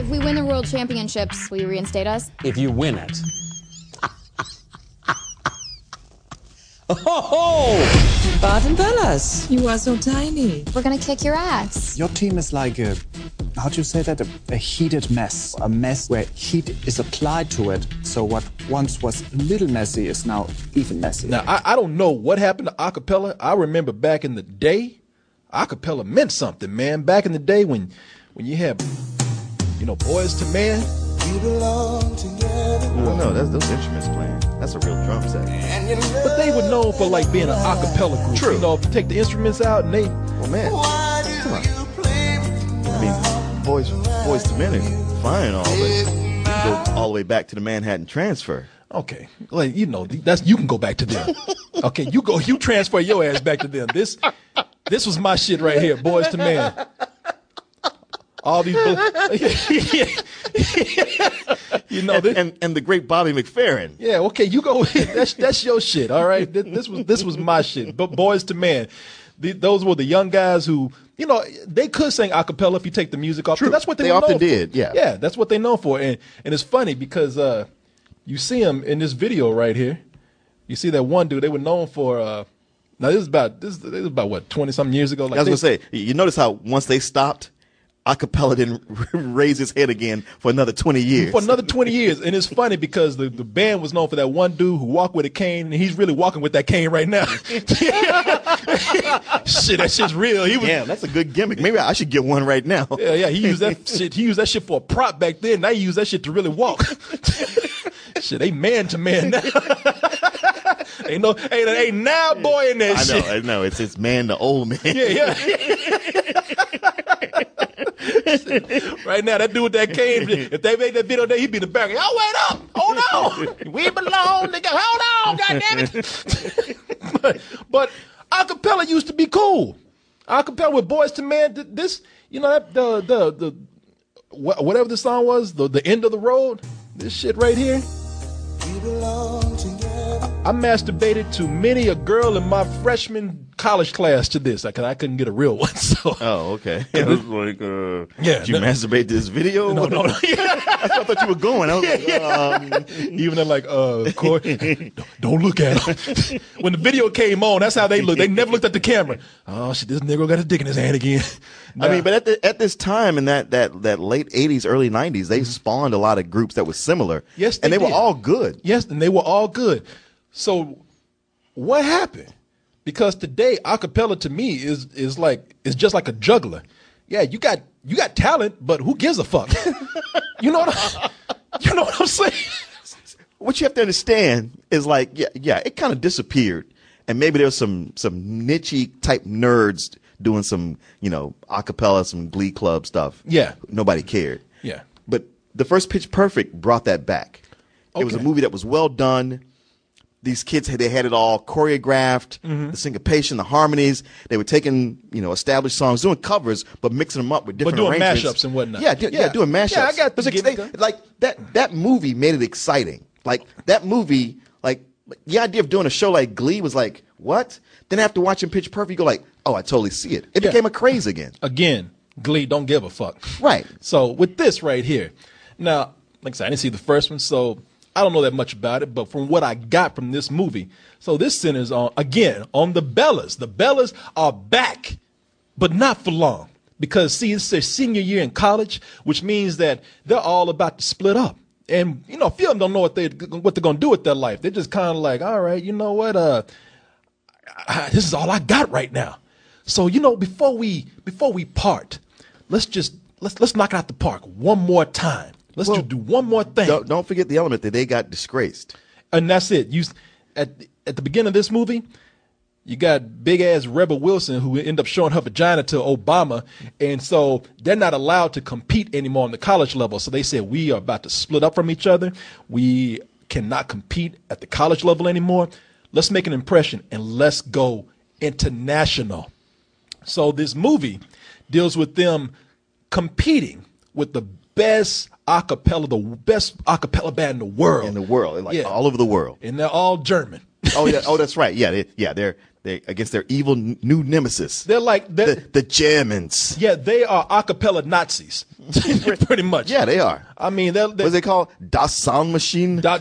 If we win the world championships, will you reinstate us? If you win it. Oh, Bart and Bellas. You are so tiny. We're gonna kick your ass. Your team is like a, how do you say that? A heated mess. A mess where heat is applied to it. So what once was a little messy is now even messier. Now, I don't know what happened to acapella. I remember back in the day, acapella meant something, man. Back in the day when you had, Boys to Men. We belong together. Well, no, that's those instruments playing. That's a real drum set. But they were known for like being an acapella group. True. If you take the instruments out and they. Well, man, come on. I mean, Boys to Men is fine and all, but you can go all the way back to the Manhattan Transfer. Okay, like that's you can go back to them. Okay, you transfer your ass back to them. This was my shit right here, Boys to Men. All these, and the great Bobby McFerrin. Yeah, okay, you go. That's your shit. All right, this was my shit. But Boys to Men, those were the young guys who they could sing a cappella if you take the music off. True. That's what they often known did. For. Yeah, yeah, that's what they known for. And it's funny because you see them in this video right here. You see that one dude. They were known for. Now this is about what 20-something years ago. Like I was gonna say, you notice how once they stopped, acapella didn't raise his head again for another 20 years. For another 20 years. And it's funny because the band was known for that one dude who walked with a cane, and he's really walking with that cane right now. Shit, that shit's real. Damn, that's a good gimmick. Maybe I should get one right now. Yeah, he used that shit. He used that shit for a prop back then. Now he used that shit to really walk. Shit, they man to man now. ain't now boy in that shit. I know. It's man to old man. Yeah. Right now, that dude with that cane, if they made that video there, he'd be in the back. Oh, wait up. Hold on. We belong together. Hold on, goddammit. But acapella used to be cool. Acapella with Boys to Men, this, the whatever the song was, the end of the road, this shit right here. We belong together. I masturbated to many a girl in my freshman college class to this because I couldn't get a real one. So. Oh, okay. I was like, did you masturbate to this video? No. That's where I thought you were going. I was like, Even they're like, Corey, don't look at him. When the video came on, that's how they looked. They never looked at the camera. Oh shit, this nigga got a dick in his hand again. Nah. I mean, but at this time in that late 80s, early 90s, they spawned a lot of groups that were similar. Yes, and they were did. all good. Yes, and they were all good. So what happened? Because today, acapella to me is just like a juggler. Yeah, you got talent, but who gives a fuck? You know what I'm saying? What you have to understand is like, yeah, it kind of disappeared, and maybe there's some niche-y type nerds doing some, acapella, some Glee Club stuff. Yeah, nobody cared. Yeah, but the first Pitch Perfect brought that back. Okay. It was a movie that was well done. These kids, they had it all choreographed, the syncopation, the harmonies. They were taking, established songs, doing covers, but mixing them up with different arrangements. Mashups and whatnot. Yeah, doing mashups. Yeah, I got the like that movie made it exciting. Like that movie, like the idea of doing a show like Glee was like, what? Then after watching Pitch Perfect, you go like, oh, I totally see it. It became a craze again. Again, Glee don't give a fuck. Right. So with this right here, now, like I said, I didn't see the first one, so I don't know that much about it, but from what I got from this movie, so this centers on the Bellas. The Bellas are back, but not for long. Because, see, it's their senior year in college, which means that they're all about to split up. And, a few of them don't know what they're going to do with their life. They're just kind of like, all right, you know what, this is all I got right now. So, before we part, let's knock it out the park one more time. Let's do one more thing. Don't forget the element that they got disgraced. And that's it. At the beginning of this movie, you got big ass Rebel Wilson who ended up showing her vagina to Obama. And so they're not allowed to compete anymore on the college level. So they said, we are about to split up from each other. We cannot compete at the college level anymore. Let's make an impression and let's go international. So this movie deals with them competing with the best acapella band in the world. All over the world. And they're all German. Oh yeah. Oh, that's right. Yeah. They're against their evil new nemesis. They're like the Germans. Yeah, they are a cappella Nazis, pretty much. Yeah, they are. I mean, what's they called? Das Sound Machine. I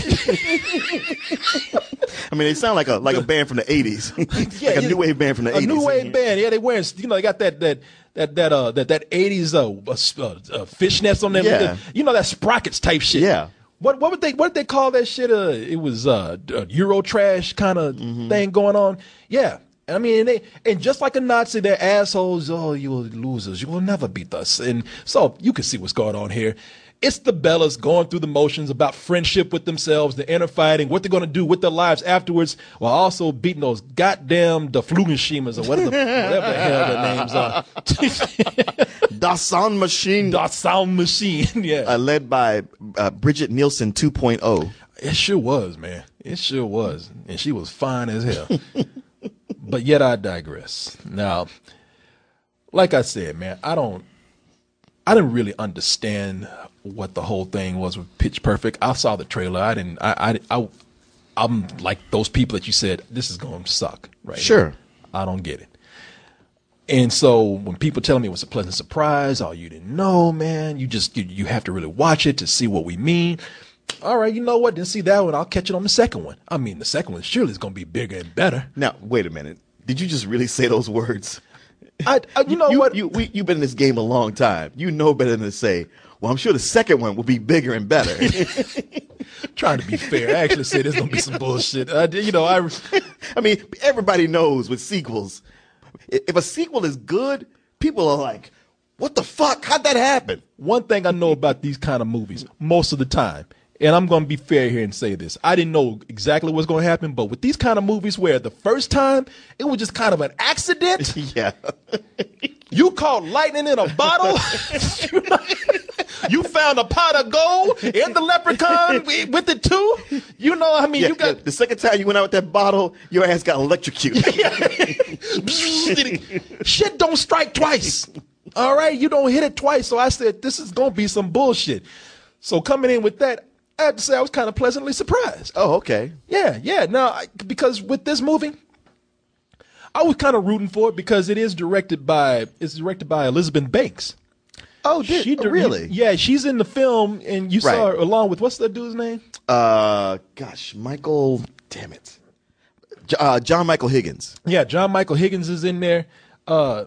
mean, they sound like a band from the '80s, yeah, like a new wave band from the '80s. A new wave band. Yeah, they wearing. They got that '80s fishnets on them. Yeah. That Sprockets type shit. Yeah. What did they call that shit? It was Euro trash kind of thing going on. Yeah. I mean, and just like a Nazi, they're assholes. Oh, you will losers. You will never beat us. And so you can see what's going on here. It's the Bellas going through the motions about friendship with themselves, the inner fighting, what they're going to do with their lives afterwards, while also beating those goddamn Flugenschemers or whatever the hell their names are. Das Sound Machine. Das Sound Machine, yeah. Led by Bridget Nielsen 2.0. It sure was, man. It sure was. And she was fine as hell. But yet I digress. Now, like I said, man, I didn't really understand what the whole thing was with Pitch Perfect. I saw the trailer. I'm like those people that you said, this is going to suck, right? Sure. Here. I don't get it. And so when people tell me it was a pleasant surprise, oh, you didn't know, man, you have to really watch it to see what we mean. All right, you know what? Didn't see that one. I'll catch it on the second one. I mean, the second one surely is going to be bigger and better. Now, wait a minute. Did you just really say those words? You know what? You've been in this game a long time. You know better than to say, well, I'm sure the second one will be bigger and better. Trying to be fair. I actually said there's going to be some bullshit. I mean, everybody knows with sequels, if a sequel is good, people are like, what the fuck? How'd that happen? One thing I know about these kind of movies, most of the time, and I'm going to be fair here and say this, I didn't know exactly what's going to happen, but with these kind of movies where the first time it was just kind of an accident. Yeah. You caught lightning in a bottle. You found a pot of gold and the leprechaun with it too. You know, I mean, yeah, you got the second time you went out with that bottle, your ass got electrocuted. Shit don't strike twice. All right, you don't hit it twice. So I said, this is going to be some bullshit. So coming in with that, I have to say I was kind of pleasantly surprised. Oh, okay. Yeah. Now, because with this movie, I was kind of rooting for it because it's directed by Elizabeth Banks. Oh, really? Yeah, she's in the film, and you saw her along with, what's that dude's name? Michael, damn it. John Michael Higgins. Yeah, John Michael Higgins is in there. And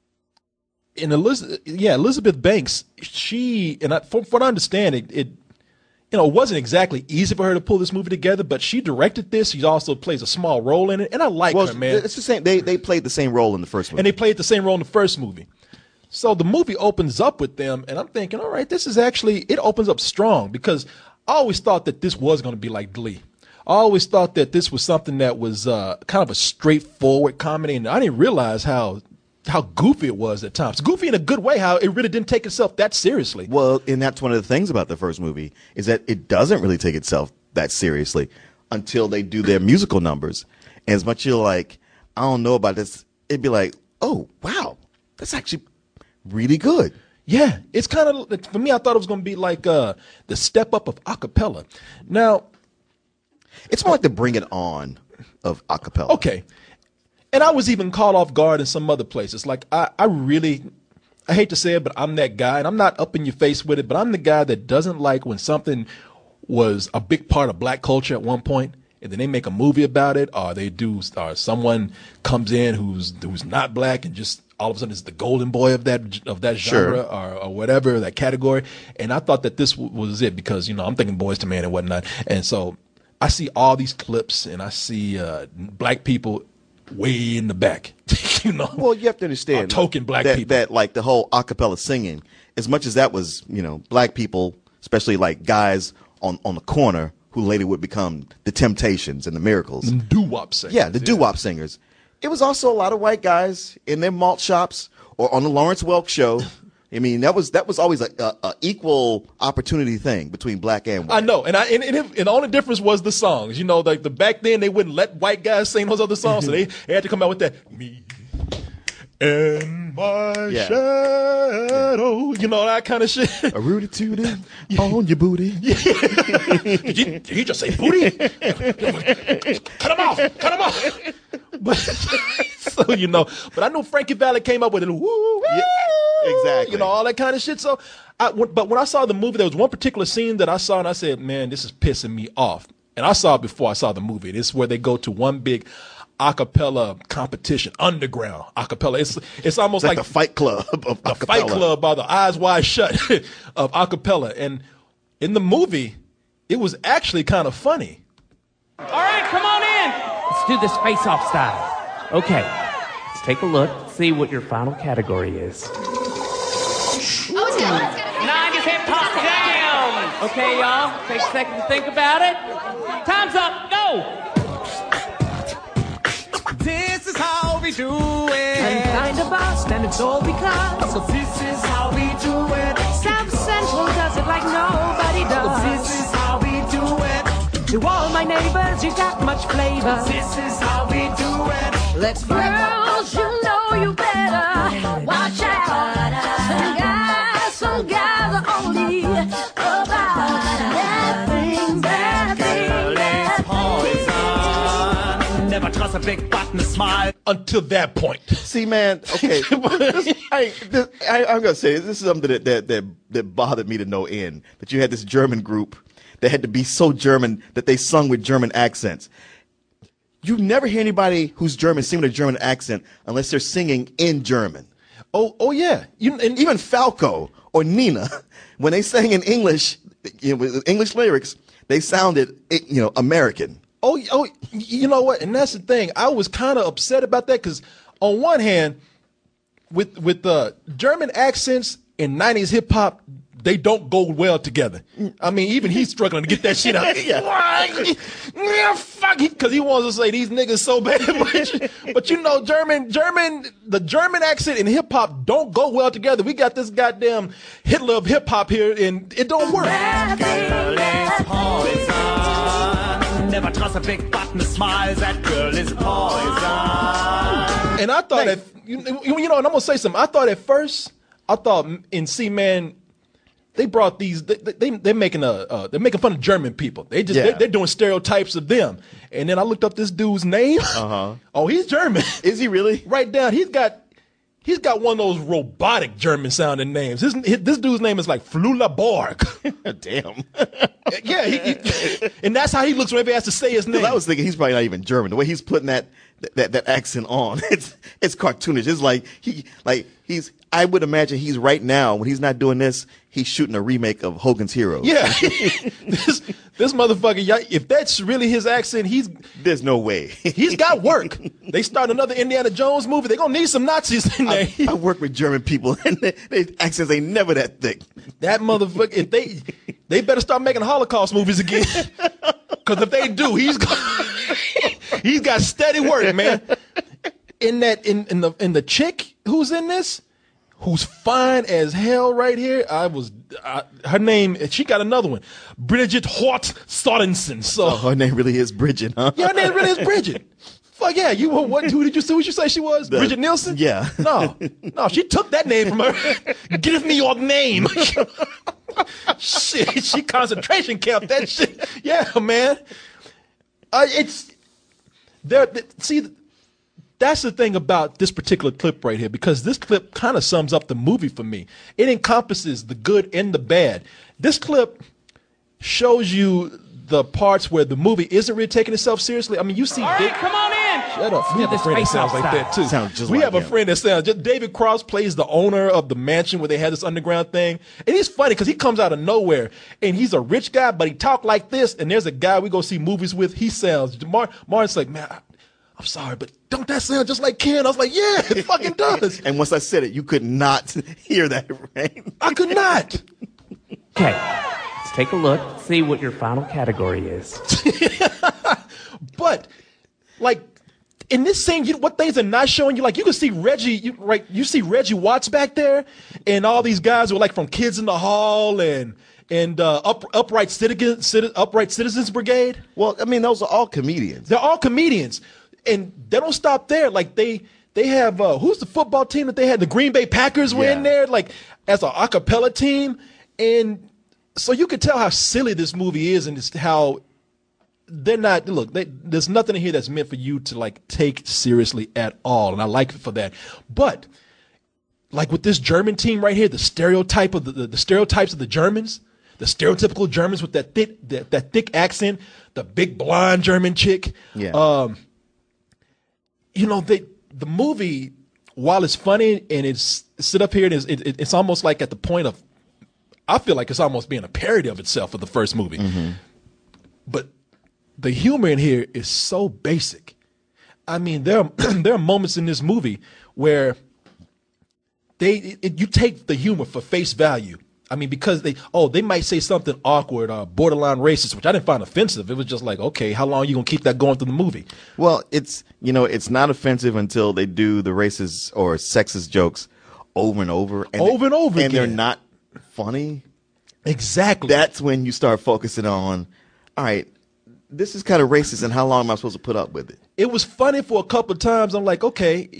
Elizabeth Banks, from what I understand, it wasn't exactly easy for her to pull this movie together, but she directed this. She also plays a small role in it, and I like her, man. It's the same. They played the same role in the first movie. And they played the same role in the first movie. So the movie opens up with them, and I'm thinking, all right, it opens up strong, because I always thought that this was going to be like Glee. I always thought that this was something that was kind of a straightforward comedy, and I didn't realize how goofy it was at times. Goofy in a good way, how it really didn't take itself that seriously. Well, and that's one of the things about the first movie, is that it doesn't really take itself that seriously until they do their musical numbers. And as much as you're like, I don't know about this, it'd be like, oh, wow, that's actually really good. Yeah, it's kind of, for me, I thought it was going to be like the step up of acapella. Now, it's more like the Bring It On of acapella. Okay. And I was even caught off guard in some other places. Like, I hate to say it, but I'm that guy, and I'm not up in your face with it, but I'm the guy that doesn't like when something was a big part of black culture at one point, and then they make a movie about it, or someone comes in who's not black and just all of a sudden is the golden boy of that genre, sure, or whatever, that category. And I thought that this was it, because, I'm thinking Boys to Men and whatnot. And so I see all these clips, and I see black people way in the back, Well, you have to understand token black people. That like the whole acapella singing, as much as that was, black people, especially like guys on the corner who later would become the Temptations and the Miracles. The doo-wop singers. Yeah, the doo-wop singers. It was also a lot of white guys in their malt shops or on the Lawrence Welk show. I mean, that was always a equal opportunity thing between black and white. I know, and the only difference was the songs. Like the back then they wouldn't let white guys sing those other songs, so they had to come out with that me and my shadow, that kind of shit. A rooty tooty on your booty. Yeah. Did he just say booty? Cut him off! but so but I know Frankie Valli came up with it. Woo, Yeah, exactly. all that kind of shit. So, but when I saw the movie, there was one particular scene that I saw, and I said, "Man, this is pissing me off." And I saw it before I saw the movie. This is where they go to one big acapella competition, underground acapella. It's almost It's like the Fight Club of the acapella. Fight Club by the Eyes Wide Shut of acapella. And in the movie, it was actually kind of funny. All right, come on in. Let's do this face-off style. Okay, let's take a look, see what your final category is. Oh, it's good. 90s hip-hop jam. Okay, y'all, take a second to think about it. Time's up, go. This is how we do I'm it. kind of bossed, and it's all because So this is how we do it. South Central does it like nobody This does. is how we do it. To all my neighbors, you got much flavor. This is how we do it. Let's Girls, you know you better watch out. Some guys are only about that thing, that thing, that thing. Never trust a big button smile. Until that point. See, man. Okay, I'm gonna say this is something that bothered me to no end. That you had this German group that had to be so German that they sung with German accents. You never hear anybody who's German sing with a German accent unless they're singing in German. Oh yeah. And even Falco or Nina, when they sang in English, with English lyrics, they sounded, American. Oh, you know what? And that's the thing. I was kind of upset about that because, on one hand, with German accents and 90s hip hop, they don't go well together. I mean, even he's struggling to get that shit out. Yeah, fuck, because he wants to say these niggas so bad. But the German accent and hip hop don't go well together. We got this goddamn Hitler of hip hop here, and it don't work. Never trust a big button smile. That girl is poison. And I thought and I'm gonna say something. I thought at first, in C-Man, they brought these. They're making fun of German people. They're doing stereotypes of them. And then I looked up this dude's name. Oh, he's German. Is he really? Right down. He's got one of those robotic German sounding names. This dude's name is like Flula Borg. Damn. Yeah, and that's how he looks whenever he has to say his name. I was thinking he's probably not even German. The way he's putting that accent on, it's cartoonish. It's he's. I would imagine he's right now when he's not doing this, he's shooting a remake of Hogan's Heroes. Yeah, this motherfucker. If that's really his accent, there's no way he's got work. They start another Indiana Jones movie. They're gonna need some Nazis in there. I work with German people, and their accents ain't never that thick. That motherfucker. If they better start making Holocaust movies again. Because if they do, he's got steady work, man. In the chick who's in this, who's fine as hell right here. Her name, she got another one, Bridget Hort Sorensen. So her name really is Bridget, huh? Yeah, her name really is Bridget. Fuck yeah, who did you say she was? Bridget Nielsen? Yeah. No, she took that name from her. Give me your name. Shit, she concentration camp that shit. Yeah, man. See, that's the thing about this particular clip right here, because this clip kind of sums up the movie for me. It encompasses the good and the bad. This clip shows you the parts where the movie isn't really taking itself seriously. I mean, you see. All right, come on in. Shut up. We have a friend that sounds like that too. We have a friend that sounds. David Cross plays the owner of the mansion where they had this underground thing, and he's funny because he comes out of nowhere, and he's a rich guy, but he talk like this. And there's a guy we go see movies with. He sounds. Martin's like, man, I'm sorry, but don't that sound just like Ken? I was like, yeah, it fucking does. And once I said it, you could not hear that, right? I could not. Okay, let's take a look, see what your final category is. But, like, in this scene, what things are not showing you? Like, you can see Reggie, you see Reggie Watts back there, and all these guys were like from Kids in the Hall and Upright Citizens Brigade. Well, I mean, those are all comedians. They're all comedians. And they don't stop there. Like they have who's the football team that they had? The Green Bay Packers were in there, like as an a cappella team. And so you could tell how silly this movie is, and how they're not. Look, there's nothing in here that's meant for you to like take seriously at all, and I like it for that. But like with this German team right here, the stereotype of the stereotypes of the Germans, the stereotypical Germans with that thick accent, the big blonde German chick. Yeah. You know, the movie, while it's funny and it's sit up here and it's almost like at the point of, I feel like it's almost being a parody of itself for the first movie. Mm-hmm. But the humor in here is so basic. I mean, there are moments in this movie where you take the humor for face value. I mean, because they might say something awkward or borderline racist, which I didn't find offensive. It was just like, okay, how long are you going to keep that going through the movie? Well, it's not offensive until they do the racist or sexist jokes over and over. Over and over and again. they're not funny. Exactly. That's when you start focusing on, all right, this is kind of racist, and how long am I supposed to put up with it? It was funny for a couple of times. I'm like, okay,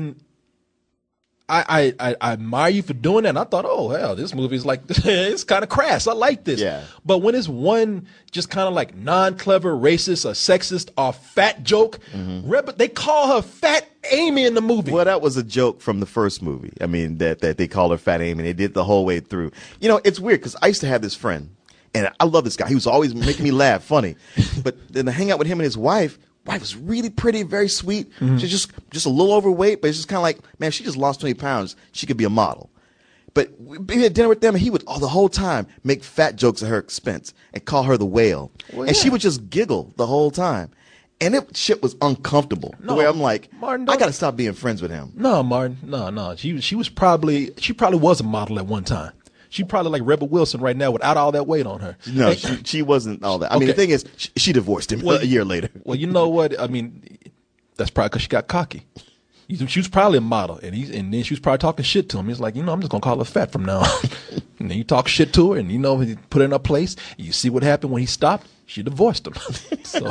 I admire you for doing that. And I thought, oh, hell, this movie's like, it's kind of crass. I like this. Yeah. But when it's one just kind of like non-clever, racist, or sexist, or fat joke, they call her Fat Amy in the movie. Well, that was a joke from the first movie. I mean, that they called her Fat Amy. They did the whole way through. You know, it's weird because I used to have this friend, and I love this guy. He was always making me laugh, funny. But then to hang out with him and his wife was really pretty, very sweet. She's just a little overweight, but it's just kind of like, man, she just lost 20 pounds. She could be a model. But we had dinner with them, and he would the whole time make fat jokes at her expense and call her the whale. Well, and yeah. she would just giggle the whole time. And shit was uncomfortable. No, the way I'm like, Martin, I got to stop being friends with him. No, Martin, no. She probably was a model at one time. She probably like Rebel Wilson right now without all that weight on her. No, she wasn't all that. I mean, the thing is, she divorced him a year later. Well, you know what? I mean, that's probably because she got cocky. She was probably a model, and then she was probably talking shit to him. He's like, I'm just gonna call her fat from now on. And then you talk shit to her, and he put her in her place. You see what happened when he stopped? She divorced him. So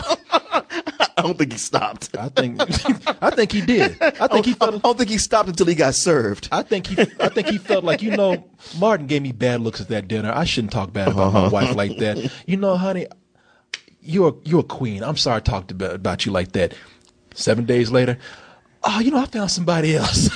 I don't think he stopped. I think he did. I don't think he stopped until he got served. I think he felt like, Martin gave me bad looks at that dinner. I shouldn't talk bad about my wife like that. Honey, you're a queen. I'm sorry I talked about you like that. 7 days later, I found somebody else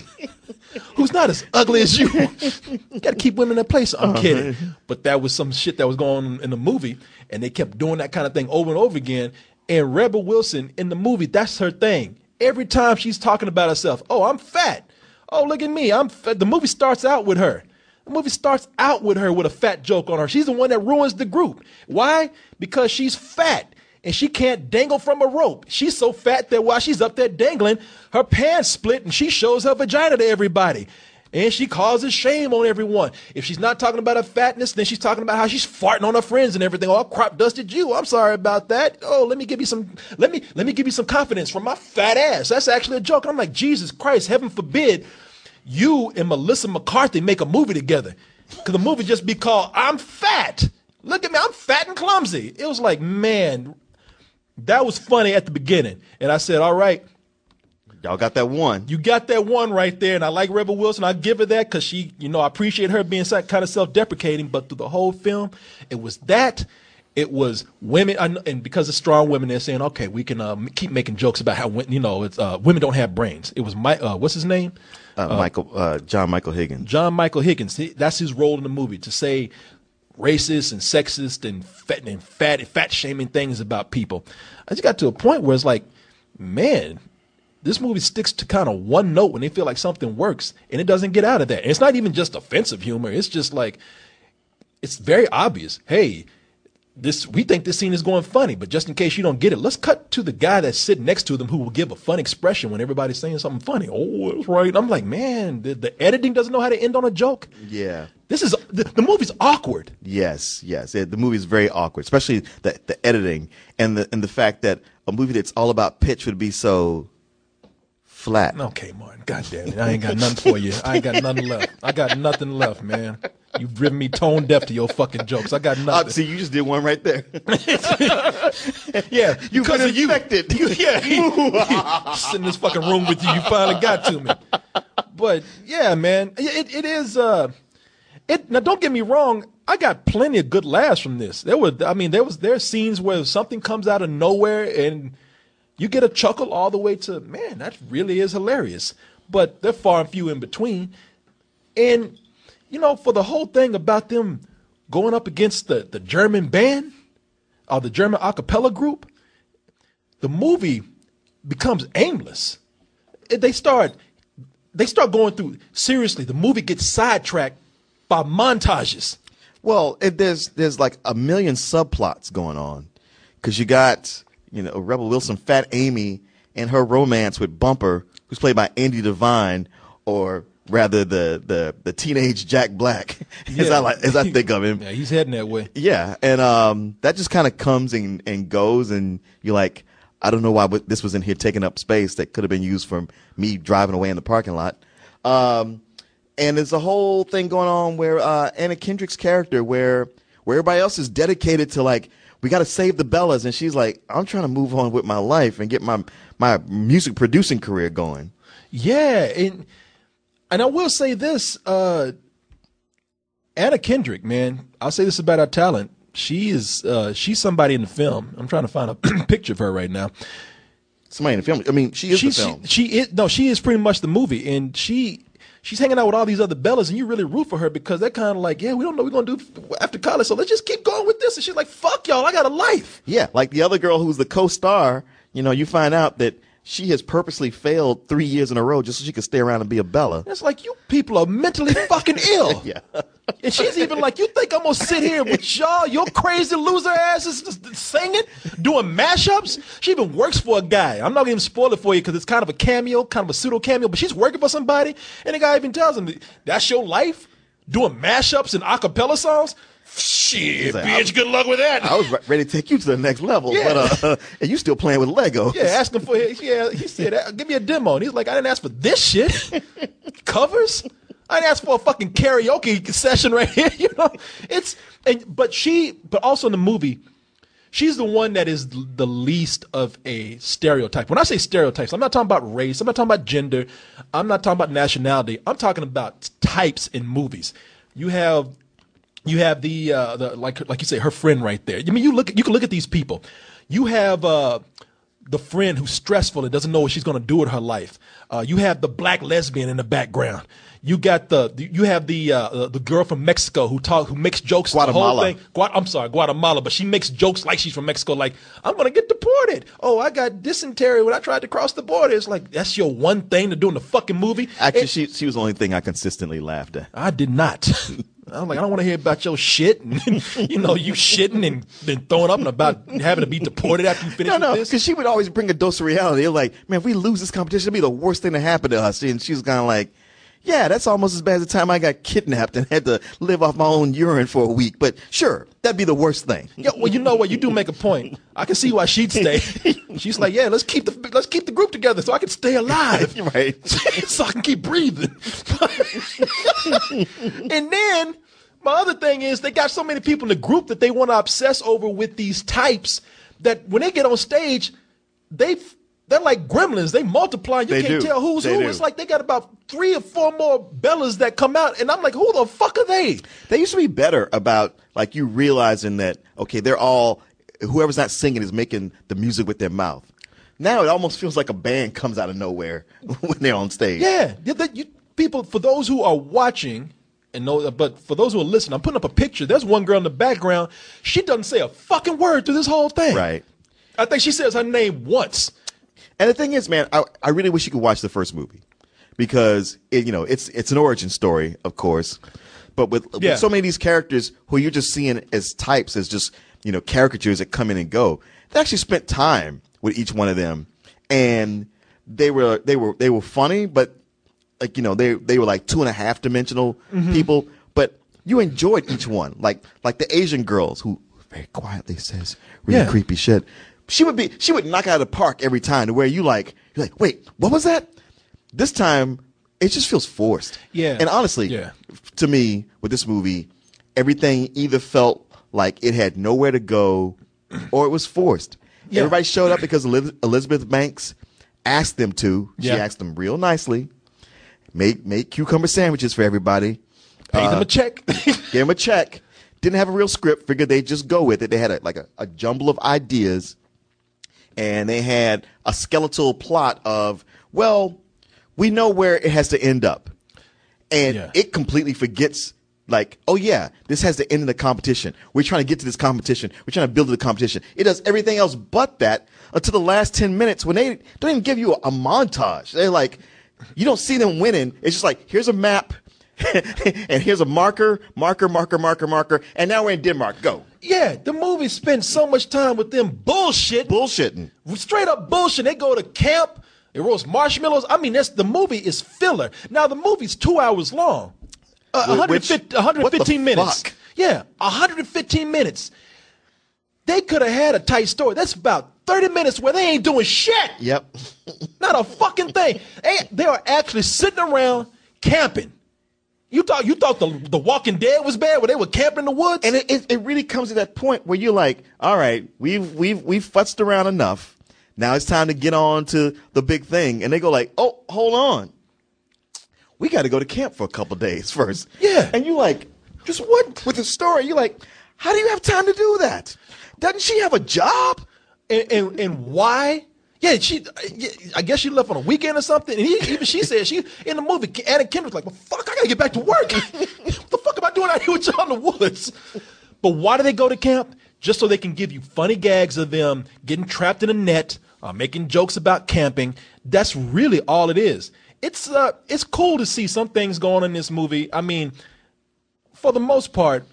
who's not as ugly as you. Got to keep women in their place. I'm kidding. But that was some shit that was going on in the movie, and they kept doing that kind of thing over and over again. And Rebel Wilson in the movie, that's her thing. Every time she's talking about herself, oh, I'm fat. Oh, look at me. I'm fat. The movie starts out with her. The movie starts out with her with a fat joke on her. She's the one that ruins the group. Why? Because she's fat. And she can't dangle from a rope. She's so fat that while she's up there dangling, her pants split and she shows her vagina to everybody. And she causes shame on everyone. If she's not talking about her fatness, then she's talking about how she's farting on her friends and everything. Oh, I crop dusted you. I'm sorry about that. Oh, let me give you some confidence from my fat ass. That's actually a joke. And I'm like, Jesus Christ, heaven forbid you and Melissa McCarthy make a movie together. Because the movie just be called I'm Fat. Look at me, I'm fat and clumsy. It was like, man, that was funny at the beginning. And I said, all right. Y'all got that one. You got that one right there. And I like Rebel Wilson. I give her that because she, I appreciate her being kind of self-deprecating. But through the whole film, it was that. It was women. And because of strong women, they're saying, okay, we can keep making jokes about how, women don't have brains. It was what's his name? John Michael Higgins. John Michael Higgins. That's his role in the movie, to say racist and sexist and fat shaming things about people. I just got to a point where it's like, man, this movie sticks to kind of one note when they feel like something works, and it doesn't get out of that. And it's not even just offensive humor. It's just like, it's very obvious. Hey, we think this scene is going funny, but just in case you don't get it, let's cut to the guy that's sitting next to them who will give a fun expression when everybody's saying something funny. Oh, that's right. I'm like, man, the editing doesn't know how to end on a joke. Yeah. This is the movie's awkward. Yes. The movie is very awkward, especially the editing and the fact that a movie that's all about pitch would be so flat. Okay, Martin. God damn it. I ain't got nothing for you. I ain't got nothing left. I got nothing left, man. You've driven me tone deaf to your fucking jokes. I got nothing. See, you just did one right there. Yeah, you've been infected. Sit in this fucking room with you. You finally got to me. But yeah, man, it is. Now, don't get me wrong. I got plenty of good laughs from this. There are scenes where something comes out of nowhere and you get a chuckle all the way to, man, that really is hilarious. But they're far and few in between. And, for the whole thing about them going up against the German band or the German a cappella group, the movie becomes aimless. They start going through, seriously, the movie gets sidetracked by montages. Well, there's like a million subplots going on because you got, Rebel Wilson, Fat Amy, and her romance with Bumper, who's played by Andy Devine, or rather the teenage Jack Black, as I think of him. Yeah, he's heading that way. Yeah, and that just kind of comes and goes, and you're like, I don't know why this was in here taking up space that could have been used for me driving away in the parking lot. And there's a whole thing going on where Anna Kendrick's character, where everybody else is dedicated to like, we got to save the Bellas, and she's like, I'm trying to move on with my life and get my music producing career going. Yeah, and I will say this, Anna Kendrick, man, I'll say this about her talent. She's somebody in the film. I'm trying to find a picture of her right now. Somebody in the film. I mean, she is the film. She is pretty much the movie, and she's hanging out with all these other Bellas, and you really root for her because they're kind of like, yeah, we don't know what we're going to do after college, so let's just keep going with this. And she's like, fuck y'all, I got a life. Yeah, like the other girl who's the co-star, you find out that she has purposely failed 3 years in a row just so she could stay around and be a Bella. It's like, you people are mentally fucking ill. Yeah. And she's even like, you think I'm going to sit here with y'all, your crazy loser asses just singing, doing mashups? She even works for a guy. I'm not going to even spoil it for you because it's kind of a cameo, kind of a pseudo cameo, but she's working for somebody. And the guy even tells him, that's your life? Doing mashups and a cappella songs? Shit, like, bitch, good luck with that. I was ready to take you to the next level, but and you still playing with Legos. Yeah, asking for he said, give me a demo. And he's like, I didn't ask for this shit. Covers? I didn't ask for a fucking karaoke session right here. But also in the movie, she's the one that is the least of a stereotype. When I say stereotypes, I'm not talking about race. I'm not talking about gender. I'm not talking about nationality. I'm talking about types in movies. You have the like you say, her friend right there. I mean, you can look at these people. You have the friend who's stressful and doesn't know what she's going to do with her life. You have the black lesbian in the background. You got the girl from Mexico who makes jokes. Guatemala. The whole thing. I'm sorry, Guatemala, but she makes jokes like she's from Mexico. Like, I'm gonna get deported. Oh, I got dysentery when I tried to cross the border. It's like, that's your one thing to do in the fucking movie. Actually, she was the only thing I consistently laughed at. I did not. I'm like, I don't want to hear about your shit. And, you shitting and then throwing up and about having to be deported after you finish with this. Because she would always bring a dose of reality. They're like, man, if we lose this competition, it'll be the worst thing to happen to us. And she was kind of like, yeah, that's almost as bad as the time I got kidnapped and had to live off my own urine for a week. But sure, that'd be the worst thing. Yeah, well, you know what? You do make a point. I can see why she'd stay. She's like, yeah, let's keep the group together so I can stay alive. Right. So I can keep breathing. And then my other thing is they got so many people in the group that they want to obsess over with these types that when they get on stage, they're like gremlins. They multiply. You can't tell who's who. It's like they got about 3 or 4 more Bellas that come out, and I'm like, who the fuck are they? They used to be better about like you realizing that, okay, they're all, whoever's not singing is making the music with their mouth. Now it almost feels like a band comes out of nowhere when they're on stage. Yeah, people. For those who are watching. But for those who are listening, I'm putting up a picture. There's one girl in the background. She doesn't say a fucking word through this whole thing. Right. I think she says her name once. And the thing is, man, I really wish you could watch the first movie because it's an origin story, of course, but with so many of these characters who you're just seeing as types, as just caricatures that come in and go. They actually spent time with each one of them, and they were funny, but like they were like 2.5 dimensional people, but you enjoyed each one. Like the Asian girls who very quietly says really creepy shit. She would knock it out of the park every time to where you're like, wait, what was that? This time, it just feels forced. Yeah. And honestly, to me, with this movie, everything either felt like it had nowhere to go or it was forced. Yeah. Everybody showed up because Elizabeth Banks asked them to. She asked them real nicely. Make cucumber sandwiches for everybody. Pay them a check. Gave them a check. didn't have a real script. Figured they'd just go with it. They had a jumble of ideas, and they had a skeletal plot of, well, we know where it has to end up, and it completely forgets. Like, oh yeah, this has to end in the competition. We're trying to get to this competition. We're trying to build the competition. It does everything else but that until the last 10 minutes when they don't even give you a montage. They're like, you don't see them winning. It's just like, here's a map and here's a marker, and now we're in Denmark. Go. Yeah, the movie spends so much time with them bullshitting. Straight up bullshit. They go to camp, they roast marshmallows. I mean, the movie is filler. Now, the movie's 2 hours long. 115 minutes. Fuck? Yeah, 115 minutes. They could have had a tight story. That's about 30 minutes where they ain't doing shit. Yep. Not a fucking thing. They are actually sitting around camping. You thought the Walking Dead was bad where they were camping in the woods? And it really comes to that point where you're like, all right, we've futzed around enough. Now it's time to get on to the big thing. And they go like, oh, hold on. We got to go to camp for a couple days first. Yeah. And you like, just what? With the story, you're like, how do you have time to do that? Doesn't she have a job? And why? Yeah, I guess she left on a weekend or something. And even she said, in the movie, Anna Kendrick's like, well, fuck, I got to get back to work. What the fuck am I doing out here with y'all in the woods? But why do they go to camp? Just so they can give you funny gags of them getting trapped in a net, making jokes about camping. That's really all it is. It's cool to see some things going on in this movie. I mean, for the most part,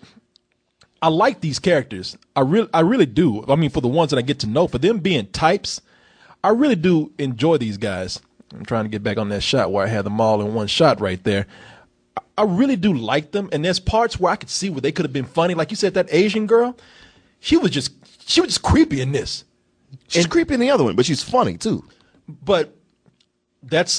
I like these characters. I really do. I mean, for the ones that I get to know, for them being types, I really do enjoy these guys. I'm trying to get back on that shot where I had them all in one shot right there. I really do like them, and there's parts where I could see where they could have been funny. Like you said, that Asian girl, she was just creepy in this. She's creepy in the other one, but she's funny too. But that's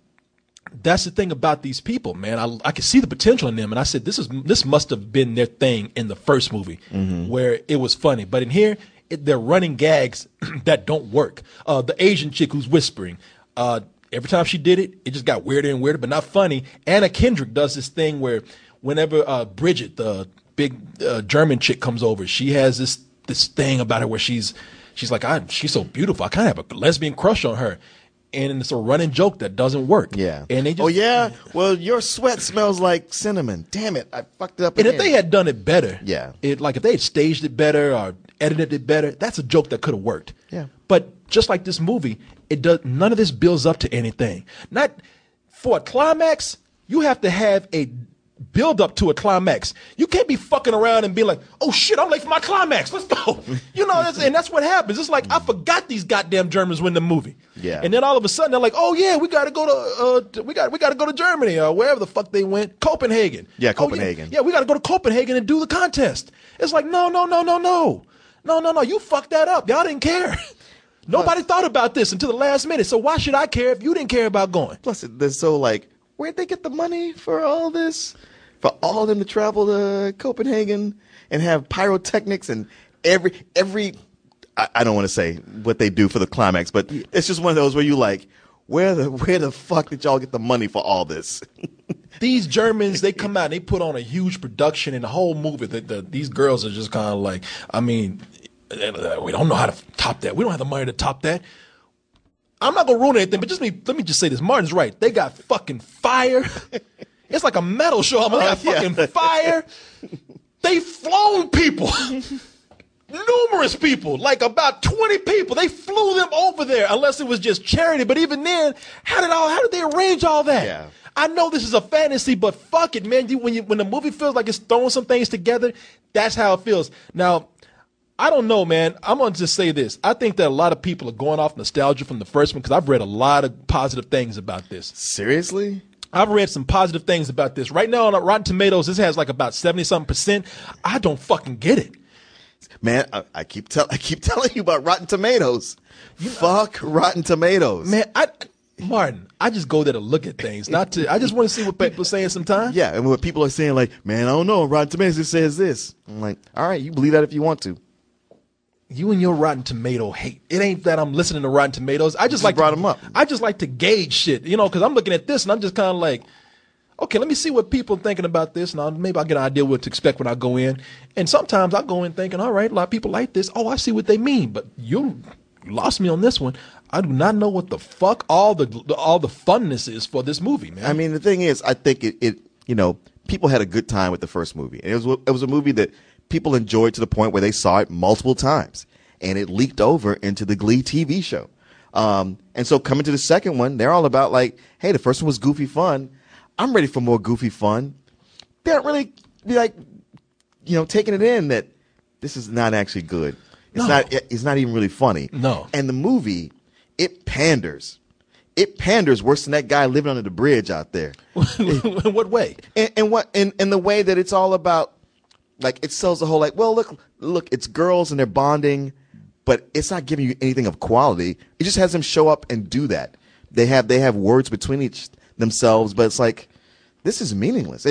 the thing about these people, man. I could see the potential in them, and I said this must have been their thing in the first movie, where it was funny. But in here, they're running gags that don't work. The Asian chick who's whispering, every time she did it, it just got weirder and weirder, but not funny. Anna Kendrick does this thing where whenever Bridget, the big German chick, comes over, she has this thing about her where she's like, she's so beautiful. I kind of have a lesbian crush on her. And it's a running joke that doesn't work. Yeah. And they just, oh, yeah? Well, your sweat smells like cinnamon. Damn it. I fucked it up and again. if they had done it better, yeah, if they had staged it better or edited it better, that's a joke that could have worked. Yeah. But just like this movie, none of this builds up to anything. Not for a climax, you have to have a build up to a climax. You can't be fucking around and be like, oh shit, I'm late for my climax. Let's go. You know, and that's what happens. It's like, I forgot these goddamn Germans were in the movie. Yeah. And then all of a sudden they're like, oh yeah, we got to go to we got to go to Germany or wherever the fuck they went, Copenhagen. Yeah, Copenhagen. Oh, yeah, we got to go to Copenhagen and do the contest. It's like, no. You fucked that up. Y'all didn't care. Nobody thought about this until the last minute. So why should I care if you didn't care about going? Plus, they're so like, where'd they get the money for all this? For all of them to travel to Copenhagen and have pyrotechnics and every I don't want to say what they do for the climax, but it's just one of those where you like, where the fuck did y'all get the money for all this? These Germans, they come out and they put on a huge production in the whole movie. These girls are just kind of like, I mean, we don't know how to top that. We don't have the money to top that. I'm not gonna ruin anything, but let me just say this. Martin's right. They got fucking fire. It's like a metal show. They got fucking fire. They've flown people. Numerous people, like about 20 people. They flew them over there, unless it was just charity. But even then, how did they arrange all that? Yeah. I know this is a fantasy, but fuck it, man. When the movie feels like it's throwing some things together, that's how it feels. Now, I don't know, man. I'm going to just say this. I think that a lot of people are going off nostalgia from the first one because I've read a lot of positive things about this. Seriously? I've read some positive things about this. Right now on Rotten Tomatoes, this has like about 70-something%. I don't fucking get it. Man, I keep telling you about Rotten Tomatoes. Fuck Rotten Tomatoes. Man, Martin, I just go there to look at things, I just want to see what people are saying sometimes. Yeah, and what people are saying, like, man, I don't know, Rotten Tomatoes, it says this. I'm like, all right, you believe that if you want to. You and your Rotten Tomato hate. It ain't that I'm listening to Rotten Tomatoes. I just like brought them up. I just like to gauge shit, because I'm looking at this and I'm just kind of like, okay, let me see what people are thinking about this, and maybe I'll get an idea what to expect when I go in. And sometimes I go in thinking, all right, a lot of people like this. Oh, I see what they mean. But you lost me on this one. I do not know what the fuck all the funness is for this movie, man. I mean, the thing is, I think it people had a good time with the first movie. And it was a movie that people enjoyed to the point where they saw it multiple times, and it leaked over into the Glee TV show. And so coming to the second one, they're all about like, hey, the first one was goofy fun. I'm ready for more goofy fun. They don't really be like, taking it in that this is not actually good. It's not even really funny. No. And the movie, it panders. It panders worse than that guy living under the bridge out there. In what way? In the way that it's all about, like, it sells the whole, like, well, look, it's girls and they're bonding, but it's not giving you anything of quality. It just has them show up and do that. They have words between themselves, but it's like, this is meaningless.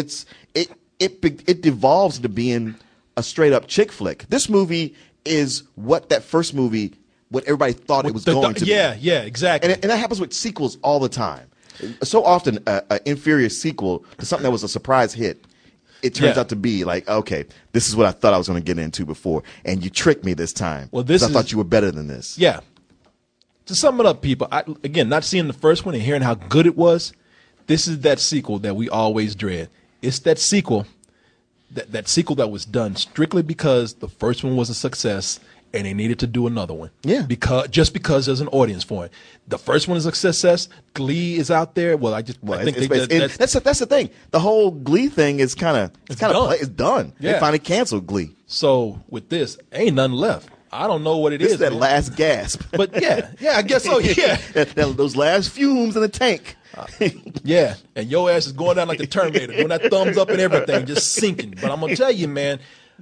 It devolves into being a straight up chick flick. This movie is what that first movie, what everybody thought it was going to be. Yeah, exactly. And that happens with sequels all the time. So often, an inferior sequel to something that was a surprise hit, it turns out to be like, okay, this is what I thought I was going to get into before, and you tricked me this time. Well, I thought you were better than this. Yeah. To sum it up, people, again, not seeing the first one and hearing how good it was, this is that sequel that we always dread. It's that sequel, that sequel that was done strictly because the first one was a success and they needed to do another one. Yeah. Because there's an audience for it. The first one is a success. Glee is out there. Well, I think that's the thing. The whole Glee thing is it's done. Yeah. They finally canceled Glee. So with this, ain't nothing left. I don't know what it This is. is that man. last gasp. But yeah, I guess so. Yeah. Those last fumes in the tank. Yeah, and your ass is going down like the Terminator, doing that thumbs up and everything, just sinking. But I'm gonna tell you, man.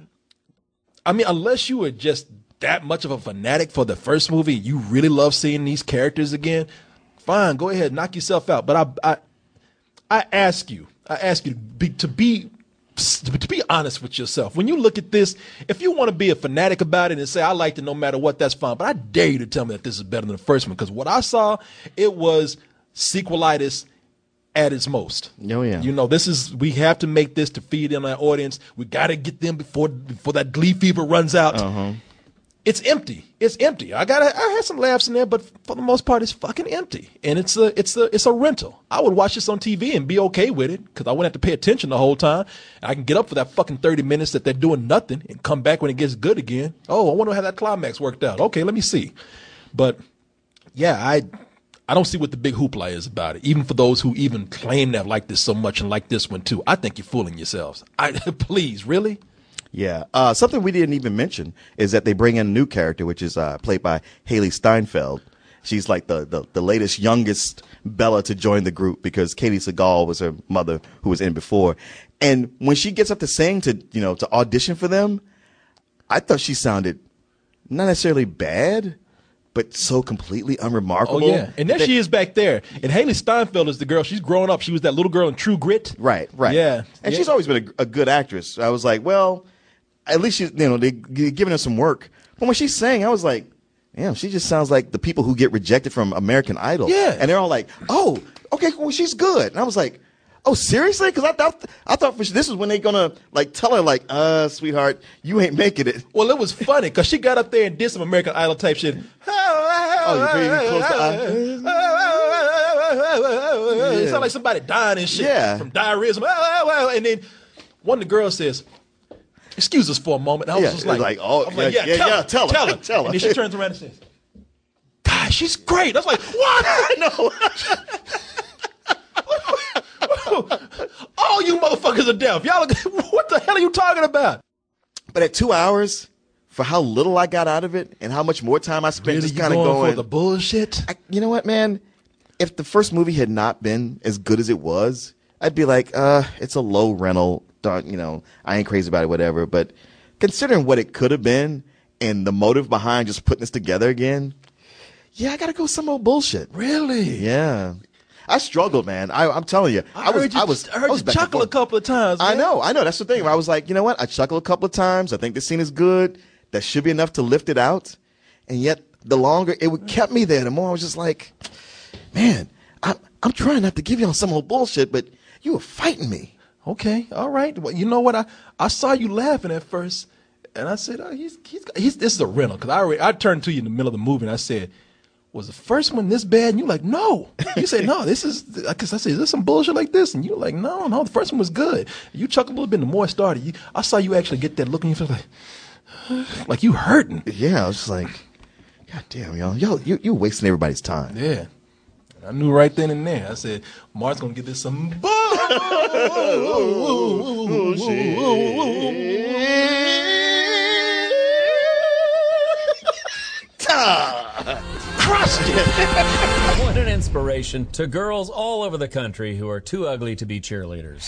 I mean, unless you were just that much of a fanatic for the first movie, you really love seeing these characters again. Fine, go ahead, knock yourself out. But I ask you to be honest with yourself. When you look at this, if you want to be a fanatic about it and say I liked it no matter what, that's fine. But I dare you to tell me that this is better than the first one, because what I saw, it was sequelitis at its most. Oh, yeah. We have to make this to feed in our audience. We got to get them before that Glee fever runs out. Uh-huh. It's empty. I had some laughs in there, but for the most part, it's fucking empty. And it's a rental. I would watch this on TV and be okay with it because I wouldn't have to pay attention the whole time. I can get up for that fucking 30 minutes that they're doing nothing and come back when it gets good again. Oh, I wonder how that climax worked out. Okay, let me see. But yeah, I don't see what the big hoopla is about it. Even for those who even claim to have liked this so much and like this one too, I think you're fooling yourselves. Please, really? Yeah. Something we didn't even mention is that they bring in a new character, which is played by Haley Steinfeld. She's like the latest, youngest Bella to join the group because Katie Seagal was her mother who was in before. And when she gets up to sing to audition for them, I thought she sounded not necessarily bad, but so completely unremarkable. Oh, yeah. And there she is back there. And Haley Steinfeld is the girl. She's growing up. She was that little girl in True Grit. Right. Yeah. And she's always been a good actress. I was like, well, at least she's, they're giving her some work. But when she sang, I was like, damn, she just sounds like the people who get rejected from American Idol. Yeah. And they're all like, oh, okay, well, she's good. And I was like, oh, seriously? Because I thought this is when they're going to tell her, like, sweetheart, you ain't making it. Well, it was funny because she got up there and did some American Idol type shit. Oh, you're very close to It sounded like somebody dying and shit. Yeah. From diarrhea. And then one of the girls says, excuse us for a moment. And I was just like, tell her. And then she turns around and says, God, she's great. I was like, what? I know. All you motherfuckers are deaf. Y'all, what the hell are you talking about? But at 2 hours, for how little I got out of it and how much more time I spent just kind of going for the bullshit. You know what, man? If the first movie had not been as good as it was, I'd be like, it's a low rental. I ain't crazy about it, whatever. But considering what it could have been and the motive behind just putting this together again, yeah, I got to go some old bullshit. Really? Yeah. I struggled, man. I'm telling you. I heard you chuckle a couple of times, man. I know. That's the thing. I was like, you know what? I chuckled a couple of times. I think the scene is good. That should be enough to lift it out. And yet, the longer it kept me there, the more I was just like, man, I'm trying not to give y'all some old bullshit, but You were fighting me. Okay, all right. Well, you know what? I saw you laughing at first, and I said, oh, he's this is a rental. Because I turned to you in the middle of the movie, and I said, was the first one this bad? And you're like, no. You said, no, this is, because I said, is this some bullshit like this? And you're like, no, the first one was good. You chuckled a little bit, and the more it started, I saw you actually get that look in your face like you hurting. Yeah, I was just like, God damn, y'all, you wasting everybody's time. Yeah. And I knew right then and there. I said, Mark's going to get this some Crushed it. What an inspiration to girls all over the country who are too ugly to be cheerleaders.